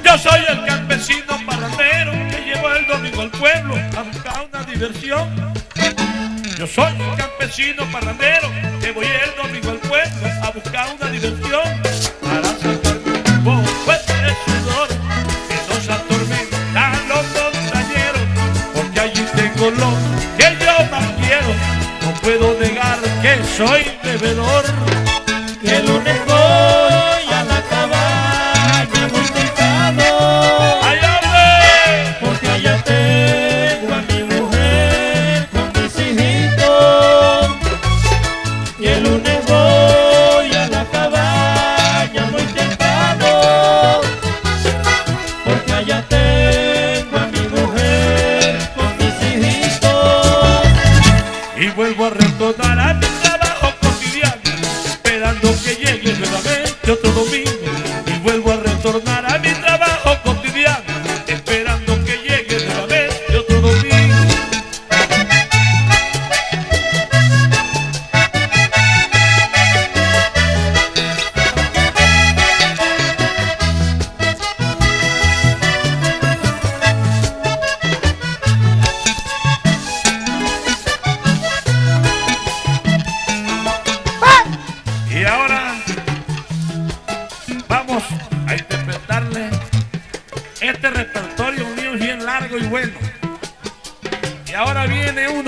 Yo soy el campesino parrandero que llevo el domingo al pueblo a buscar una diversión. Yo soy el campesino parrandero que voy el domingo al pueblo a buscar una diversión. Para sacarme un poco de sudor que nos atormentan los montañeros, porque allí tengo lo que yo más quiero. No puedo negar que soy bebedor. Y el lunes voy a la cabaña muy temprano. ¡Ay, hombre! Porque allá tengo a mi mujer con mis hijitos. Y el lunes voy a la cabaña muy temprano. Porque allá tengo a mi mujer con mis hijitos. Y vuelvo a retornar a mi trabajo cotidiano, esperando que llegue nuevamente otro domingo. Y vuelvo a retornar a mi trabajo cotidiano, esperando que llegue nuevamente otro domingo. Y ahora vamos a interpretarle este repertorio mío bien largo y bueno. Y ahora viene uno